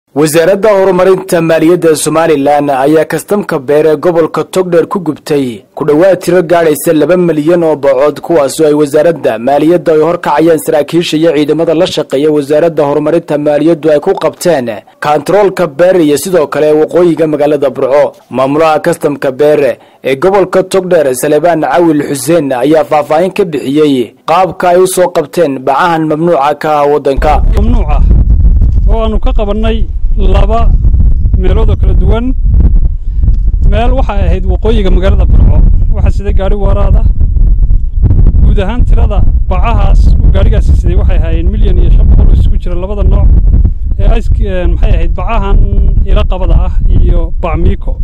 wasaaradda horumarinta maaliyadda Somaliland ayaa kastamka beere gobolka Togdheer ku gubtay ku dhawaad tiro gaaraysa 2 milyan oo bacood kuwaas oo ay wasaaradda maaliyadda ay horkacayeen saraakiisha iyo ciidamada la shaqeeya wasaaradda horumarinta maaliyadda ay ku qabteen kantaroolka beere iyo sidoo kale waqooyiga magaalada Burco maamulaha kastamka beere ee gobolka Togdheer Salebaan Cawil Xuseen ayaa faahfaahin ka bixiyay qaabka ay u soo qabteen bacahan mamnuuca ka wadanka oo aanu ka qabanay laba meelood oo kala duwan meel waxa ay ahayd waqooyiga magaalada Burco waxa sida gaari waraada guud ahaan tirada bacahaas gaarigaas siday waxay ahaayeen milyan iyo 500 isku jira labada nooc ee maxay ahayd bacahan ila qabada ah iyo bacmiiko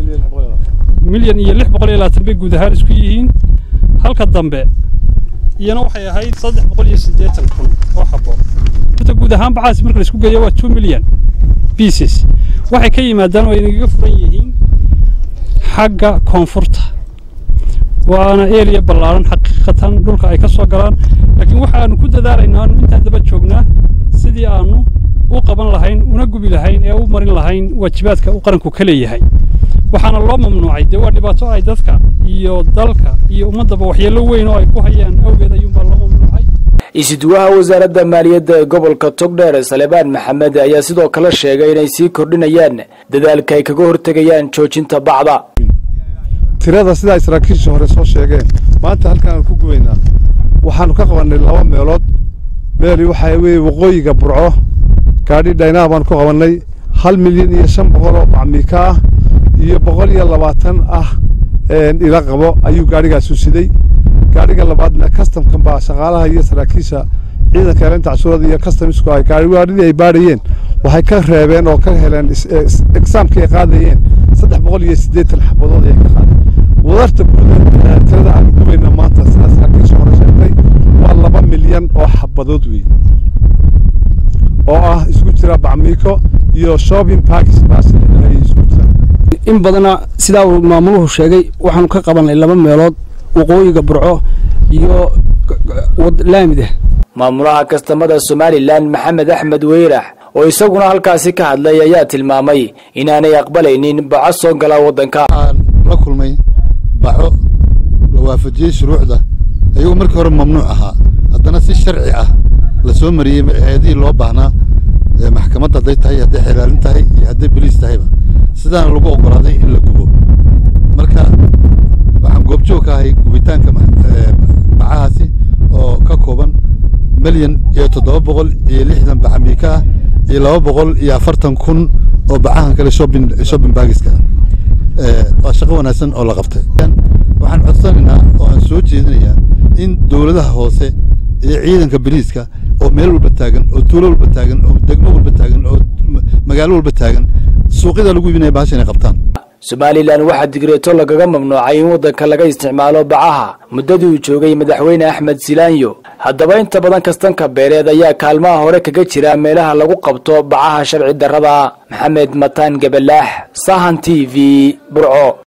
milyan iyo 620 bay guud ahaan isku yihiin halka dambe iyana waxay ahayd 380 kun oo xabo guud ahaan bacaas marka la isku geeyo waa 2 milyan pieces waxay ka yimaadaan oo inaga furan yihiin xagga koonfurta waana area ballaaran xaqiiqatan dhulka ay ka soo galaan laakiin waxa aanu ku dadaalaynaa inta daba joognaa sidii aanu u qaban lahayn una gubi lahayn ee u marin lahayn waajibaadka uu qaranku ka leeyahay waxaana loo mamnuucay de waa dhibaato ay dadka iyo dalka iyo ummadaba waxyeello weyn oo ay ku hayaan awgeed ayuu baa loo mamnuucay isduwaha wasaaradda maaliyadda gobolka Togdheer Salebaan Maxamed ayaa sidoo kale sheegay inay sii kordhinayaan dadaalka ay kaga hortagayaan joojinta bacda tirada sida saraakiisha hore soo sheegeen maanta halkaan ku guweynaa waxaanu ka qabanay laba meelood meel waxa ay waqooyiga Burco gaadhi dhayna baan ku qabanay 1 milyan iyo 500 oo bacmiika ah iyo 120 ah ila qabo ayuu gaarigaas u siday gaariga labaadna customka baa shaqaalaha iyo saraakiisha ciidanka ilaalinta cashuurada iyo customisku ay gaariga ay baarayeen waxay ka reebeen oo ka heleen examka ay qaadayeen 380 xabadood ay ka qaadeen wadarta gudaha tirada aan ku weynaa maanta saraakiisha hore sheegtay waa 2 milyan oo xabadood weyn oo ah isku jira bacmiiko iyo shopping packs baasina ay isku jiraan in badana sida uu maamuluhu sheegay waxaanu ka qabanay laba meelood waqooyiga Burco iyo laamida maamulaha kastamada Somaliland Maxamed Axmed Weyrax oo isaguna halkaasi ka hadlay ayaa tilmaamay inaanay aqbalaynin baco soo gala wadanka la kulmay baco la waafajiyay shuruucda ayuu markii hore mamnuuc ahaa haddana si sharci ah la soo mariyay eedii loo baahnaa maxkamadda haday tahay haday xiraalin tahay iyo haday police tahayba sidaan lagu ogolaaday in la gubo marka waxaan goobjoog ahay gubitaanka bacahaasi oo ka kooban milyan iyo 760 bacmiika iyo 240 kun oo bacahan kale shopping bagiska waa shaqo wanaagsan oo la qabtay waxaan codsanaynaa oo aan soo jeedinayaa in dawladaha hoose iyo ciidanka booliiska oo meel walba taagan oo tuulo walba taagan oo degmo walba taagan oo magaalo walba taagan suuqyada lagu iibinay baashan ay qabtaan Somaliland waxa digreeto lagaga mamnuucay in wadanka laga isticmaalo bacaha muddadii uu joogay madaxweyne Axmed Silaanyo haddaba inta badan kastanka beereed ayaa kaalmaha hore kaga jira meelaha lagu qabto bacaha sharci darrada Maxamed Mataan Gabalaax Sahan TV Burco